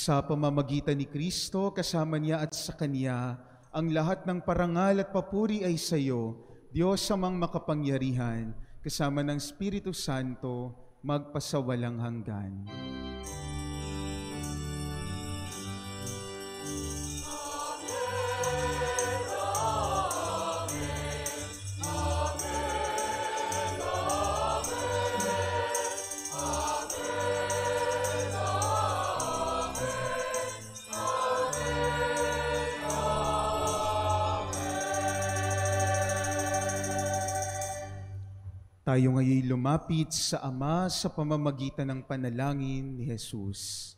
Sa pamamagitan ni Kristo, kasama niya at sa Kanya, ang lahat ng parangal at papuri ay sa iyo, Diyos amang makapangyarihan, kasama ng Espiritu Santo, magpasawalang hanggan. Tayo ngayon lumapit sa Ama sa pamamagitan ng panalangin ni Jesus.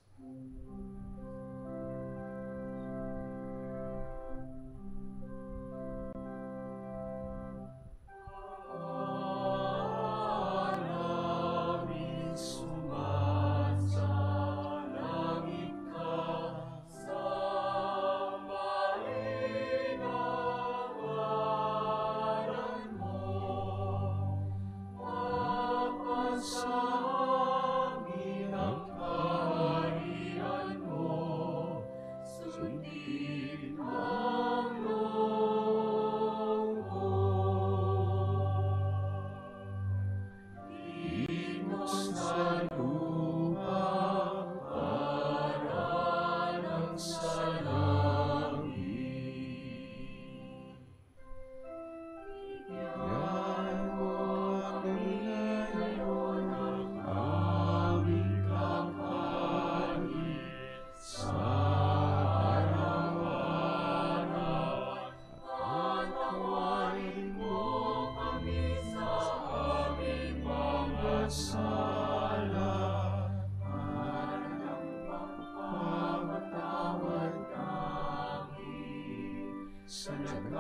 Sa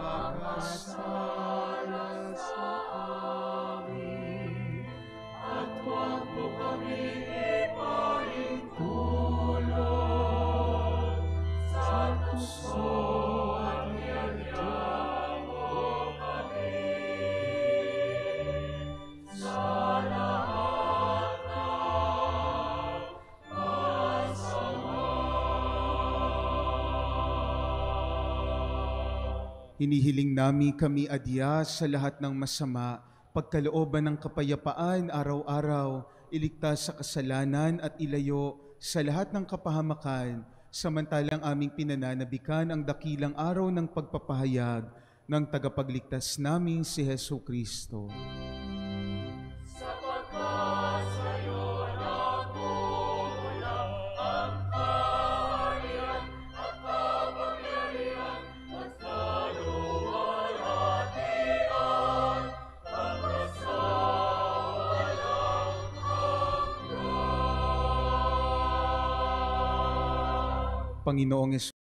nagkakasala sa amin, at huwag mo kami ipahintulot sa puso at niyaya mo kami sa lahat ng masama. Hinihiling namin kami adya sa lahat ng masama, pagkalooban ng kapayapaan araw-araw, iligtas sa kasalanan at ilayo sa lahat ng kapahamakan, samantalang aming pinananabikan ang dakilang araw ng pagpapahayag ng tagapagligtas naming si Hesu Kristo. Sapagkat sa'yo nagmumula ang kaharian at kapangyarihan at kaluwalhatian magpasawalang hanggan. Panginoong